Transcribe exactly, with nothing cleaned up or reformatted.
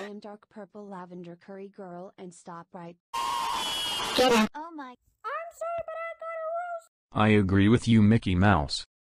I am dark purple lavender curry girl and stop right. Get out. Oh my. I'm sorry, but I got a rose. I agree with you, Mickey Mouse.